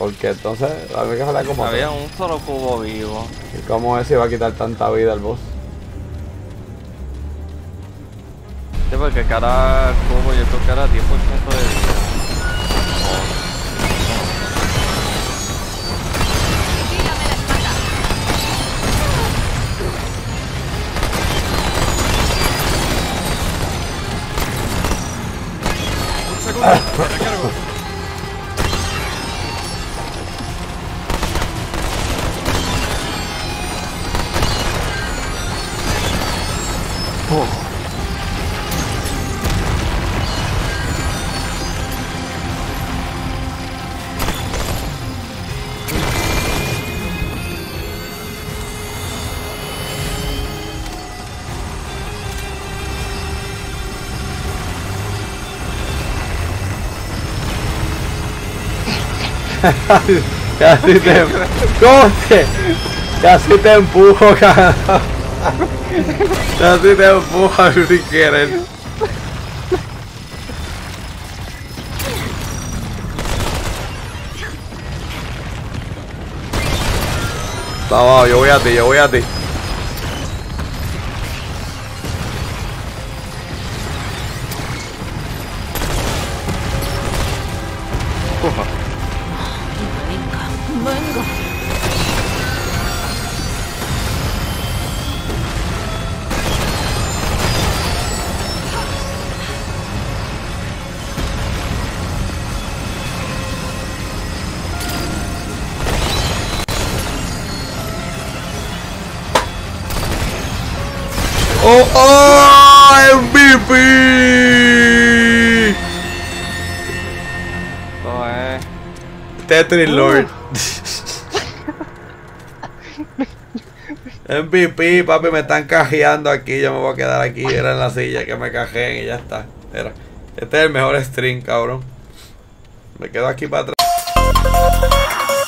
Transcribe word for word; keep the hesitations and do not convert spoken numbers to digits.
Porque entonces había que jalar como había tres. un solo cubo vivo. ¿Y cómo es si va a quitar tanta vida el boss? Sí, porque cada cubo yo creo que era diez por ciento de vida. Un segundo, me recargo. Oh. Casi te... ¡Coge! Casi te empujo, cabrón. Casi te empujo sin querer. Vamos, yo voy a ti, yo voy a ti. ¡Oh, oh! ¡M V P! No es. Tetris Lord. M V P, papi, me están cajeando aquí. Yo me voy a quedar aquí. Era en la silla que me cajeen y ya está. Era. Este es el mejor stream, cabrón. Me quedo aquí para atrás.